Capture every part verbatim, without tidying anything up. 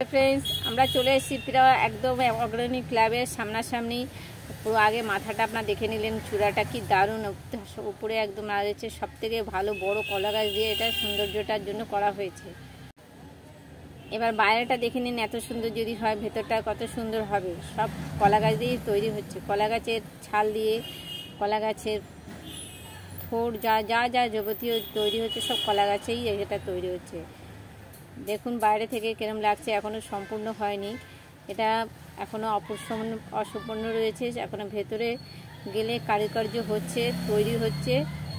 Friends, আমরা চলে এসেছি প্রায় একদম অগ্রণী ক্লাবের সামনাসামনি। পুরো আগে মাথাটা আপনার দেখে নিলেন, চূড়াটা কি দারুণ, উপরে একদম রয়েছে সব থেকে ভালো বড় কলা গাছ দিয়ে এটা সৌন্দর্যটার জন্য করা হয়েছে। এবার বাইরেটা দেখে নিন, এত সুন্দর যদি হয় ভেতরটা কত সুন্দর হবে। সব কলা গাছ দিয়েই তৈরি হচ্ছে, কলা গাছের ছাল দিয়ে, কলা গাছের থোড় যা যা যা যাবতীয় তৈরি হচ্ছে সব কলা গাছেই এটা তৈরি হচ্ছে। দেখুন বাইরে থেকে কিরম লাগছে, এখনও সম্পূর্ণ হয়নি, এটা এখনও অপূর্ণ অসম্পূর্ণ রয়েছে। এখনও ভেতরে গেলে কারুকার্য হচ্ছে, তৈরি হচ্ছে,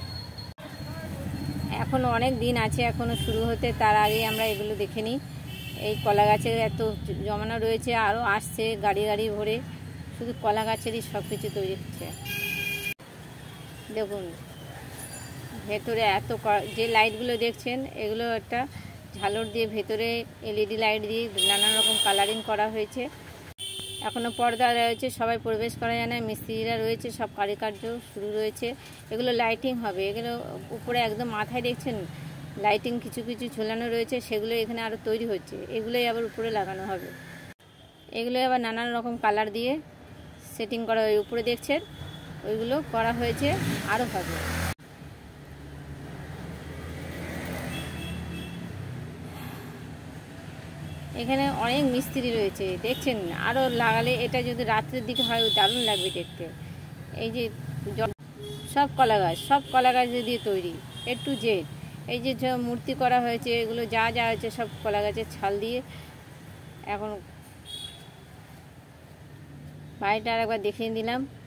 এখনও অনেক দিন আছে এখনও শুরু হতে। তার আগে আমরা এগুলো দেখে নিই। এই কলা গাছের এত জমানো রয়েছে, আরও আসছে গাড়ি গাড়ি ভরে, শুধু কলা গাছেরই সব কিছু তৈরি হচ্ছে। দেখুন ভেতরে এত যে লাইটগুলো দেখছেন, এগুলো একটা ঝালর দিয়ে ভেতরে এলইডি লাইট দিয়ে নানান রকম কালারিং করা হয়েছে। এখনও পর্দা রয়েছে, সবাই প্রবেশ করা যায় না, মিস্ত্রিরা রয়েছে, সব কারুকার্য শুরু রয়েছে। এগুলো লাইটিং হবে, এগুলো উপরে একদম মাথায় দেখছেন লাইটিং কিছু কিছু ঝোলানো রয়েছে, সেগুলো এখানে আরও তৈরি হচ্ছে, এগুলোই আবার উপরে লাগানো হবে। এগুলো আবার নানান রকম কালার দিয়ে সেটিং করা হয়, উপরে দেখছেন ওইগুলো করা হয়েছে, আরও হবে। এখানে অনেক মিস্ত্রি রয়েছে দেখছেন, আরও লাগালে এটা যদি রাত্রের দিকে হয় দারুণ লাগবে দেখতে। এই যে সব কলা গাছ, সব কলা গাছ দিয়ে তৈরি এ টু জেড। এই যে মূর্তি করা হয়েছে, এগুলো যা যা হয়েছে সব কলা গাছের ছাল দিয়ে। এখন বাড়িটা আর একবার দেখিয়ে দিলাম।